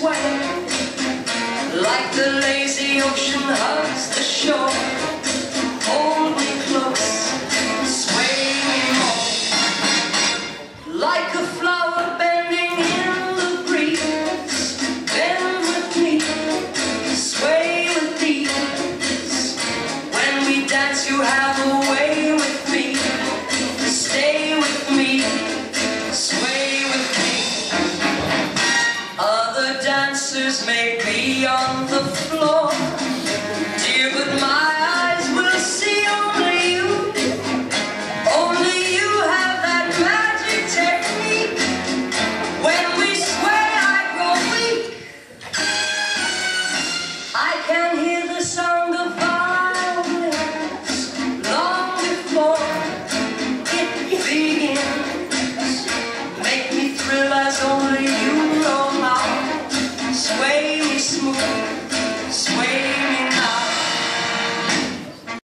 sway, like the lazy ocean hugs the shore. Hold me close, sway me more, like a flower bending in the breeze. Bend with me, sway with ease. When we dance, you have a way with me. Stay with me, sway with me. Other dancers may be on the floor,